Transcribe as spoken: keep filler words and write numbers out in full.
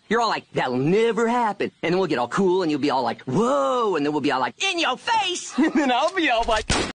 You're all like, that'll never happen. And then we'll get all cool and you'll be all like, whoa. And then we'll be all like, in your face. And then I'll be all like...